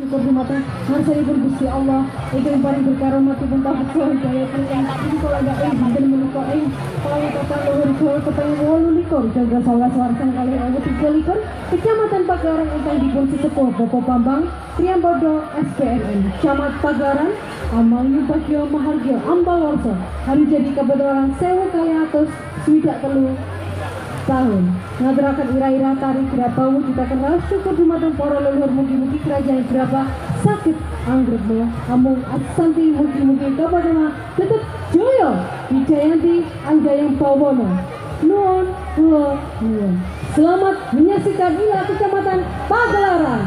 syukur dumateng ngarsanipun Gusti Allah ingkang paring berkaromatipun taufik saha hidayah ingkang kula gak dinten menika ing pawitotan luhur Jawa keping 28 jaga 11 warsan kali 2023 Kecamatan Pagaran ingkang dipun sesepuh Bapak Bambang Priambodo SPMN Camat Pagaran Amal Yubagyo Mahargyo Ambawarso hari jadi kebetulan 1923 tahun ngadurakan ira-ira tarik gerabah wujudaken raos syukur dumateng para leluhur mugi-mugi kerajaan gerabah sakit anggrek amung asanti mugi-mugi kapadana tetep joyo Wijayanti Anggayang Bawono nuwun kula nuwun. Selamat menyaksikan ila Kecamatan Pagelaran.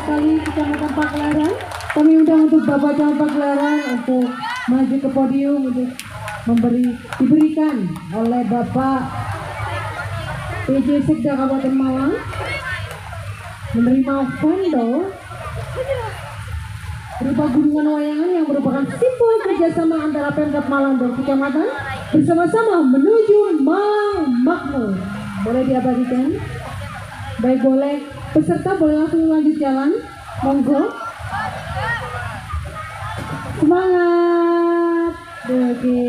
sekali Kecamatan Paklaran. Kami undang untuk Bapak Camat Paklaran untuk maju ke podium untuk diberikan oleh Bapak PJ Sekda Kabupaten Malang menerima vendor berupa gunungan wayangan yang merupakan simbol kerjasama antara Pemkab Malang dan Kecamatan bersama-sama menuju Malang Makmur. Boleh diabadikan? Baik, boleh. Peserta boleh langsung lanjut jalan. Monggo. Semangat. Oke.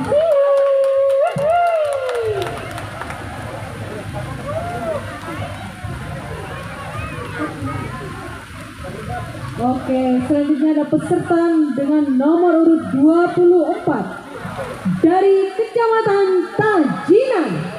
Oke, selanjutnya ada peserta dengan nomor urut 24 dari Kecamatan Tajinan.